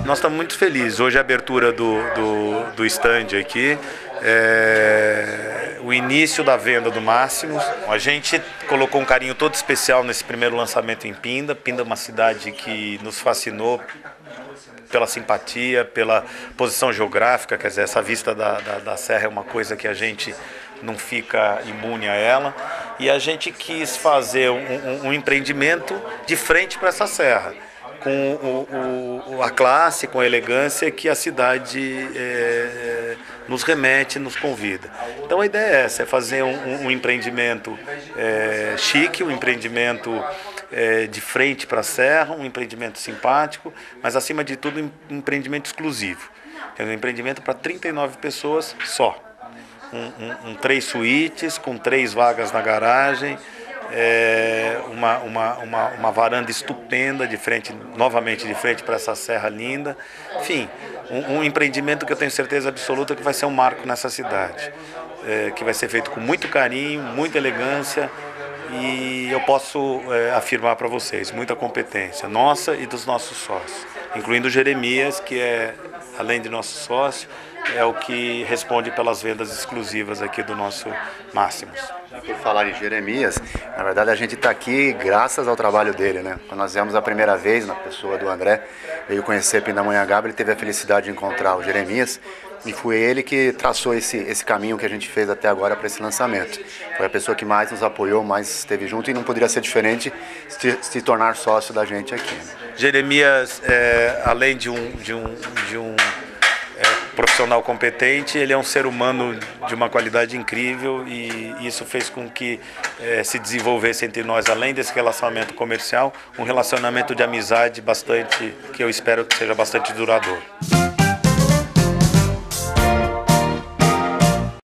Nós estamos muito felizes. Hoje a abertura do stand aqui, o início da venda do Máximos. A gente colocou um carinho todo especial nesse primeiro lançamento em Pinda. Pinda é uma cidade que nos fascinou pela simpatia, pela posição geográfica, quer dizer, essa vista da serra é uma coisa que a gente não fica imune a ela, e a gente quis fazer um empreendimento de frente para essa serra, com a classe, com a elegância que a cidade nos remete, nos convida. Então a ideia é essa, é fazer um empreendimento chique, um empreendimento de frente para a serra, um empreendimento simpático, mas acima de tudo um empreendimento exclusivo. É um empreendimento para 39 pessoas só. 3 suítes, com 3 vagas na garagem, uma varanda estupenda, novamente de frente para essa serra linda. Enfim, um empreendimento que eu tenho certeza absoluta que vai ser um marco nessa cidade, que vai ser feito com muito carinho, muita elegância, e eu posso afirmar para vocês, muita competência nossa e dos nossos sócios, incluindo o Jeremias, que além de nosso sócio, é o que responde pelas vendas exclusivas aqui do nosso Máximos. Por falar em Jeremias, na verdade a gente está aqui graças ao trabalho dele, né? Quando nós viemos a primeira vez, na pessoa do André, veio conhecer Pindamonhangaba, ele teve a felicidade de encontrar o Jeremias, e foi ele que traçou esse caminho que a gente fez até agora para esse lançamento. Foi a pessoa que mais nos apoiou, mais esteve junto, e não poderia ser diferente se tornar sócio da gente aqui. Jeremias, além de um profissional competente, ele é um ser humano de uma qualidade incrível, e isso fez com que se desenvolvesse entre nós, além desse relacionamento comercial, um relacionamento de amizade que eu espero que seja bastante duradouro.